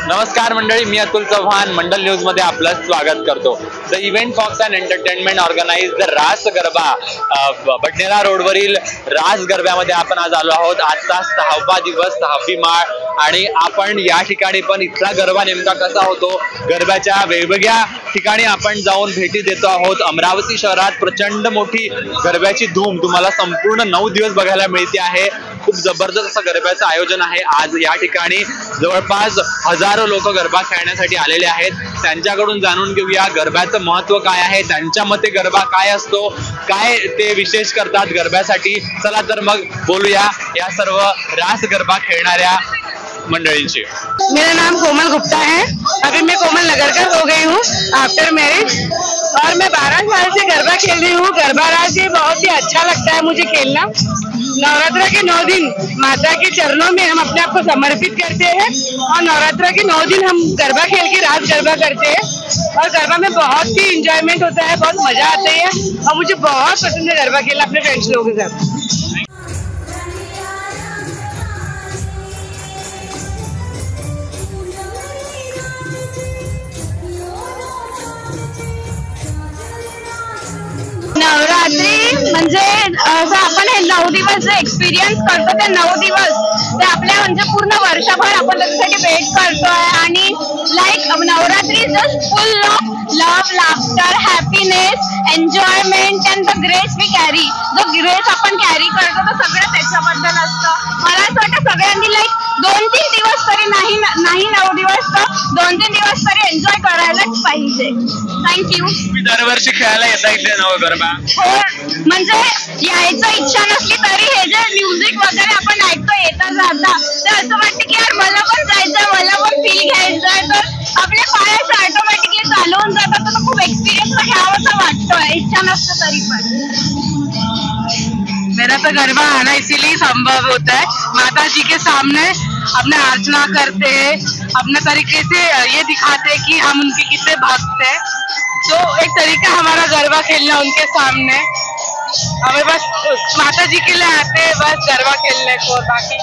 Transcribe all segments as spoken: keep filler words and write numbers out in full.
नमस्कार मंडळी, मी अतुल चव्हाण मंडल न्यूज मध्ये आपलं स्वागत करतो. The event fox and entertainment organise the Raas Garba Badnera रोडवरील रास गरब्यामध्ये आपण आज आलो आहोत. आजचा सहावा दिवस, सहावी माळ, आणि आपण या ठिकाणी पण इथला गरबा नेमका कसा होतो, गरब्याच्या वेगवेगळ्या ठिकाणी आपण जाऊन भेटी देतो आहोत. अमरावती शहरात प्रचंड मोठी गरब्याची धूम तुम्हाला संपूर्ण नऊ दिवस बघायला मिळते आहे. खूप जबरदस्त असं गरब्याचं आयोजन आहे. आज या ठिकाणी जवळपास हजारो लोक गरबा खेळण्यासाठी आलेले आहेत. त्यांच्याकडून जाणून घेऊया गरब्याचं महत्व काय आहे, त्यांच्या मते गरबा काय असतो, काय ते विशेष करतात गरब्यासाठी. चला तर मग बोलूया या सर्व रास गरबा खेळणाऱ्या मंडळींची. मेरा नाम कोमल गुप्ता है. अभी मैं कोमल नगरकर हो गई हूँ आफ्टर मैरिज, और मैं बारह साल से गरबा खेल रही हूँ. गरबा रास ये बहुत ही अच्छा लगता है मुझे खेलना. नवरात्र के नौ दिन माता के चरणों में हम अपने आप को समर्पित करते हैं, और नवरात्र के नौ दिन हम गरबा खेल के रास गरबा करते हैं. और गरबा में बहुत ही इंजॉयमेंट होता है, बहुत मजा आता है, और मुझे बहुत पसंद है गरबा खेलना अपने फ्रेंड्स लोगों के साथ. नवरात्री म्हणजे असं आपण हे नऊ दिवस जे एक्सपिरियन्स करतो ते नऊ दिवस ते आपल्या म्हणजे पूर्ण वर्षभर आपण त्याच्यासाठी वेट करतोय. आणि like Navratri just full of love, laughter, happiness, enjoyment and the grace we carry. जो ग्रेस आपण कॅरी करतो तो सगळं त्याच्याबद्दल असतं. मला असं वाटतं सगळ्यांनी लाईक दोन तीन दिवस तरी नाही नाही नऊ दिवस तर दोन तीन दिवस तरी एन्जॉय करायलाच पाहिजे. थँक्यू. तुम्ही दरवर्षी खेळायला येता इथे नव गरबा? हो, म्हणजे यायचं इच्छा नसली तरी हे जे म्युझिक वगैरे आपण ऐकतो येता जाता तर असं वाटतं की यार मला पण जायचंय, मला पण फील घ्यायचंय. तर आपल्या पाय असं ऑटोमॅटिकली चालू होऊन जातात. तर खूप एक्सपिरियन्स घ्यावासा वाटतोय, इच्छा नसतं तरी पण. मेरा तो गरबा आना इसीलिए संभव होता है. माता जी के सामने अपने अर्चना करते हैं, अपने तरीके से ये दिखाते हैं कि हम उनके कितने भक्त हैं. तो एक तरीका हमारा गरबा खेलना उनके सामने. हमें बस माता जी के लिए आते हैं, बस गरबा खेलने को. बाकी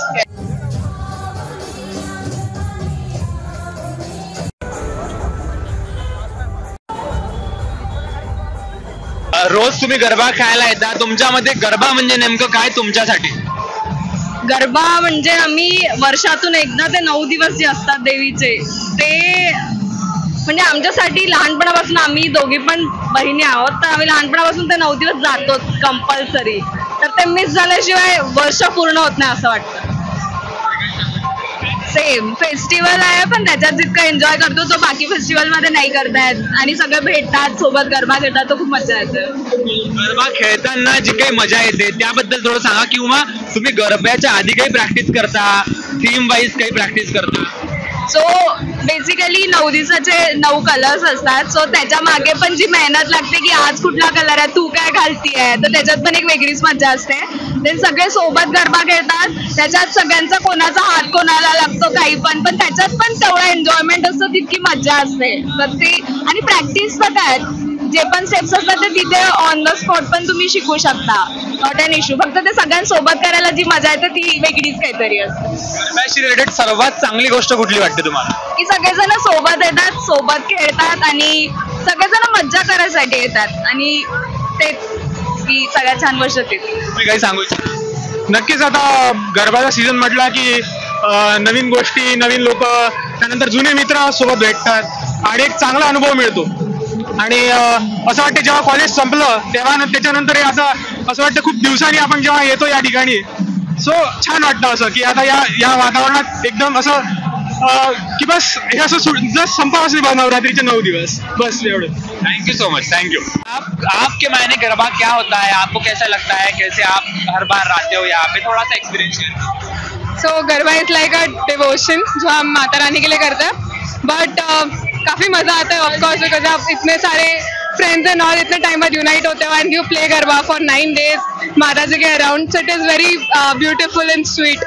रोज तुम्ही गरबा खेळायला येता, तुमच्यामध्ये गरबा म्हणजे नेमकं काय तुमच्यासाठी? गरबा म्हणजे आम्ही वर्षातून एकदा ते नऊ दिवस जे असतात देवीचे, ते म्हणजे आमच्यासाठी लहानपणापासून, आम्ही दोघी पण बहिणी आहोत तर आम्ही लहानपणापासून ते नऊ दिवस जातो कंपल्सरी. तर ते मिस झाल्याशिवाय वर्ष पूर्ण होत नाही असं वाटतं. सेम फेस्टिवल आहे पण त्याच्यात जितकं एन्जॉय करतो तो बाकी फेस्टिवल मध्ये नाही करता येत. आणि सगळे भेटतात, सोबत गरबा खेळतात, तो खूप मजा येते. गरबा खेळताना जी काही मजा येते त्याबद्दल थोडं सांगा, किंवा तुम्ही गरब्याच्या आधी काही प्रॅक्टिस करता, थीम वाईज काही प्रॅक्टिस करता? सो बेसिकली नऊ दिवसाचे नऊ कलर्स असतात. सो त्याच्या मागे पण जी मेहनत लागते की आज कुठला कलर आहे, तू काय घालतीये, तर त्याच्यात पण एक वेगळीच मजा असते. ते सगळे सोबत गरबा खेळतात, त्याच्यात सगळ्यांचा कोणाचा हात कोणाला लागतो काही पण पण त्याच्यात पण तेवढा एन्जॉयमेंट असतो, तितकी मजा असते. तर ती आणि प्रॅक्टिस तर काय, जे पण स्टेप्स असतात ते तिथे ऑन द स्पॉट पण तुम्ही शिकू शकता, नॉट एन इश्यू. फक्त ते सगळ्यांसोबत करायला जी मजा येते ती वेगळीच काहीतरी असते. गरब्याशी रिलेटेड सर्वात चांगली गोष्ट कुठली वाटते तुम्हाला? की सगळेजण सोबत येतात, सोबत खेळतात, आणि सगळेजण मज्जा करायसाठी येतात, आणि तेच की सगळ्यात छान गोष्ट ती. तुम्ही काही सांगू इच्छिता? नक्कीच. आता गरबाचा सीझन म्हटला की नवीन गोष्टी, नवीन लोक, त्यानंतर जुने मित्र सोबत भेटतात आणि एक चांगला अनुभव मिळतो. आणि असं वाटतं जेव्हा कॉलेज संपलं तेव्हा त्याच्यानंतर असं असं वाटतं खूप दिवसांनी आपण जेव्हा येतो या ठिकाणी, सो छान वाटतं असं की आता या या वातावरणात एकदम असं कि बस हे असं जस्ट संपाव असेल नवरात्रीचे नऊ दिवस, बस एवढं. Thank you so much, thank you. आप आपके मायने गरबा क्या होता है, आपको कैसा लगता है, कैसे आप हर बार आते हो यहाँ पे, थोड़ा सा experience share. So garba is like a devotion जो हम माता रानी के लिए करते हैं. बट काफ़ी मज़ा आता है ऑफकोर्स, बिकॉज आप इतने सारे फ्रेंड्स एंड ऑल इतने टाइम बाद यूनाइट होते हैं and you play garba for nine days Mata ji के around. So it is very beautiful and sweet.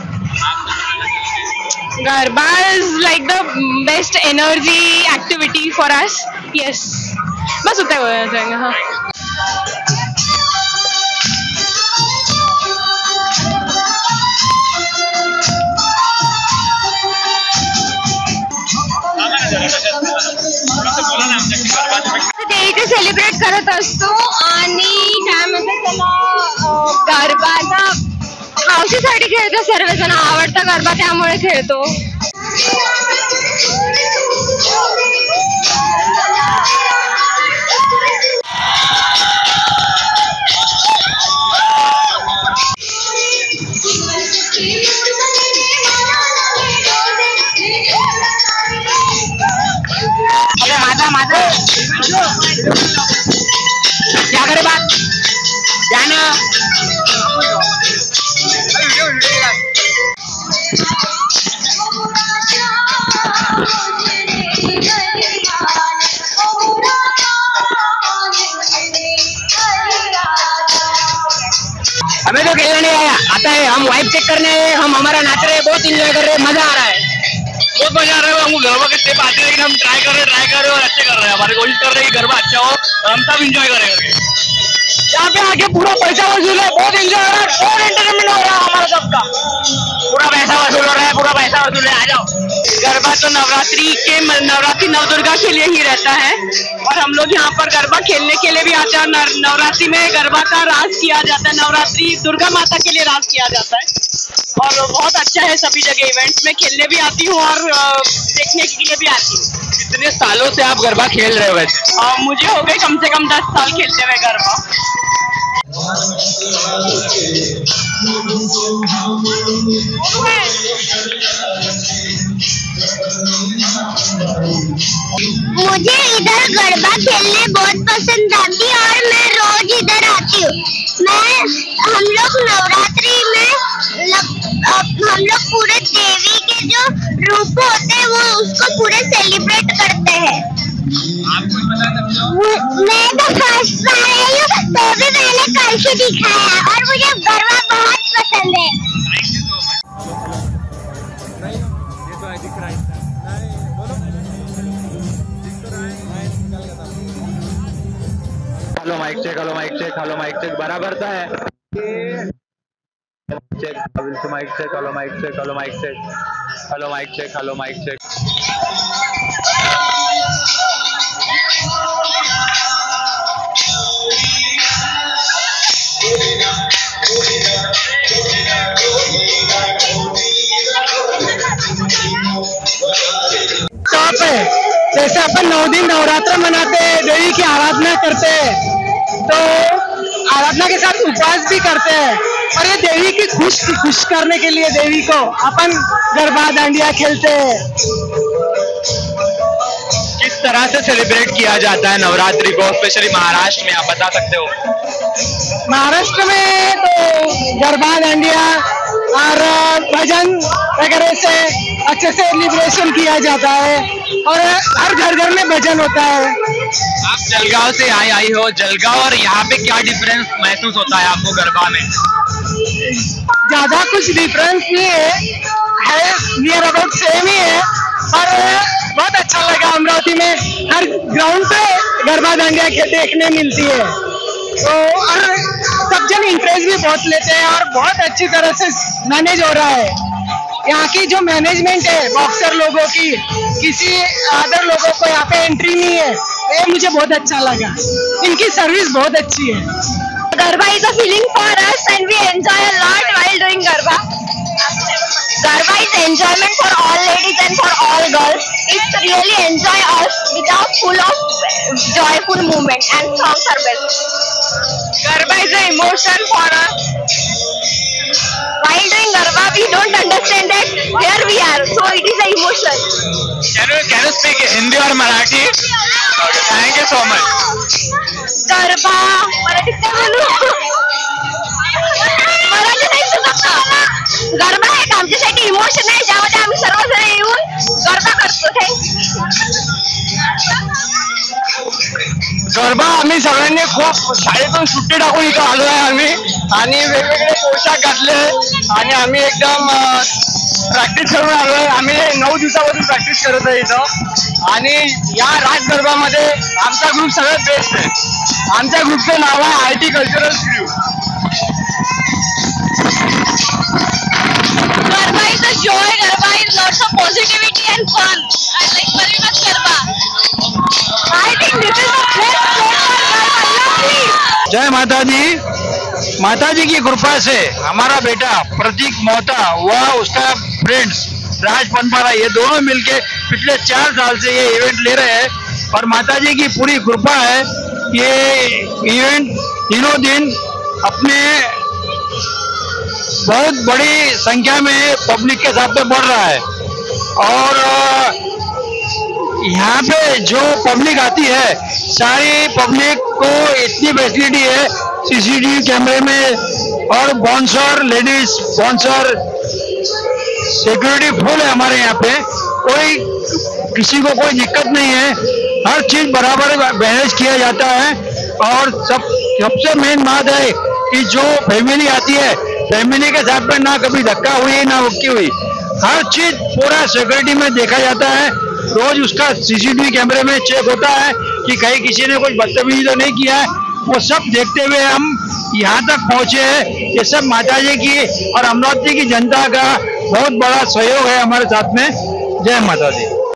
Garba is like the best energy activity for us. Yes, बस उतना बोलना चाहेंगे. हाँ. सेलिब्रेट करत असतो आणि काय म्हणतात त्याला गरबाचा हौशीसाठी खेळतो सर्वजण. आवडता गरबा त्यामुळे खेळतो. माझा माझा क्या करे बात जाना हमें तो खेलना नहीं आया आता है. हम वाइब चेक करने आए. हम हमारा नाच रहे हैं, बहुत इंजॉय कर रहे हैं, मजा आ रहा है, बहुत मजा आ रहा है. हम गरबा के स्टेप आते हैं लेकिन हम ट्राई कर रहे हैं ट्राई कर रहे हैं और अच्छे कर रहे हैं. हमारी कोशिश कर रहे हैं कि गरबा अच्छा हो और हम सब इंजॉय करेंगे. यहाँ पे आके पूरा पैसा वसूल है, बहुत एंजॉय हो रहा है, बहुत एंटरटेनमेंट हो रहा है हमारा सबका. पूरा पैसा वसूल हो रहा है, पूरा पैसा वसूल है. आ जाओ. गरबा तो नवरात्रि के नवरात्रि नवदुर्गा के लिए ही रहता है और हम लोग यहाँ पर गरबा खेलने के लिए भी आते हैं. नवरात्रि में गरबा का रास किया जाता है. नवरात्रि दुर्गा माता के लिए रास किया जाता है और बहुत अच्छा है. सभी जगह इवेंट्स में खेलने भी आती हूँ और देखने के लिए भी आती हूँ. कितने सालों से आप गरबा खेल रहे हो वैसे? आ, मुझे हो गए कम से कम दस साल खेलते हुए गरबा. मुझे इधर गरबा खेलने बहुत पसंद आती है और मैं रोज इधर आती हूँ. मैं हम लोग नवरात्रि में लग, हम लोग पूरे देवी के जो रूप होते हैं वो उसको पूरे सेलिब्रेट करते हैं. आप कुछ बता सकते हो? मैं तो फर्स्ट बार आई हूँ तो भी मैंने कल से दिखाया और मुझे गरबा बहुत पसंद है. Hello mic check hello mic check hello mic check बराबर सा है. Check mic check hello mic check hello mic check hello mic check hello mic check. Top है. जैसे अपन नौ दिन नवरात्र मनाते हैं, देवी की आराधना करते हैं, तो आराधना के साथ उपवास भी करते हैं और ये देवी की खुश खुश करने के लिए देवी को अपन गरबा डांडिया खेलते हैं. किस तरह से सेलिब्रेट किया जाता है नवरात्रि को स्पेशली महाराष्ट्र में, आप बता सकते हो? महाराष्ट्र में तो गरबा डांडिया और भजन वगैरह से अच्छे से सेलिब्रेशन किया जाता है और हर घर घर में भजन होता है. आप जलगांव से आई आई हो. जलगांव और यहाँ पे क्या डिफरेंस महसूस होता है आपको गरबा में? ज्यादा कुछ डिफरेंस नहीं है, है नियर अबाउट सेम ही है. और बहुत अच्छा लगा. अमरावती में हर ग्राउंड पे गरबा डांडिया देखने मिलती है तो और सब जन इंटरेस्ट भी बहुत लेते हैं और बहुत अच्छी तरह से मैनेज हो रहा है. यहाँ की जो मैनेजमेंट है बॉक्सर लोगों की, किसी अदर लोगों को यहाँ पे एंट्री नहीं है, ये मुझे बहुत अच्छा लगा. इनकी सर्विस बहुत अच्छी है. Garba is a feeling for us and we enjoy a lot while doing Garba. Garba is enjoyment for all ladies and for all girls. It's really enjoy us without full of joyful movement and songs are best. Garba is an emotion for us. While doing Garba we don't understand that here we are, so it is an emotion. Can you can you speak Hindi or Marathi? Okay, thank you so much. Garba मराठीत काय बोलू? मराठी नाही समजत. गरबा हे आमच्यासाठी emotion आहे ज्यामध्ये आम्ही सर्वजण येऊन गरबा करतो. गरबा आम्ही सगळ्यांनी खूप शाळेतून सुट्टी टाकून इथं आलो आहे आम्ही आणि वेगवेगळे पोशाख घातले आणि आम्ही एकदम प्रॅक्टिस करून आलो आहे. आम्ही नऊ दिवसापासून प्रॅक्टिस करत आहे इथं आणि या राज गरबामध्ये आमचा ग्रुप सगळ्यात बेस्ट आहे. आमच्या ग्रुपचं नाव आहे I T cultural crew. Garba is a joy. Garba is lots of positivity and fun. I like very much Garba. I think this is the best place for माता दी। माता जी की कृपा से हमारा बेटा प्रतीक मोहता व उसका फ्रेंड्स राज पनपारा ये दोनों मिलके पिछले चार साल से ये इवेंट ले रहे हैं और माता जी की पूरी कृपा है। ये इवेंट दिनों दिन अपने बहुत बड़ी संख्या में पब्लिक के साथ में बढ़ रहा है और यहाँ पे जो पब्लिक आती है सारी पब्लिक को इतनी फैसिलिटी है सीसीटीवी कैमरे में और bouncer ladies bouncer security full है हमारे यहाँ पे। कोई किसी को कोई दिक्कत नहीं है, हर चीज बराबर मैनेज किया जाता है और सब सबसे मेन बात है कि जो फैमिली आती है फैमिली के साथ में ना कभी धक्का हुई ना रुकी हुई, हर चीज पूरा सिक्योरिटी में देखा जाता है। रोज उसका सीसीटीवी कैमरे में चेक होता है कि कहीं किसी ने कुछ बदतमीजी तो नहीं किया है। वो सब देखते हुए हम यहाँ तक पहुँचे हैं। ये सब माता जी की और अमरावती की जनता का बहुत बड़ा सहयोग है हमारे साथ में। जय माता दी।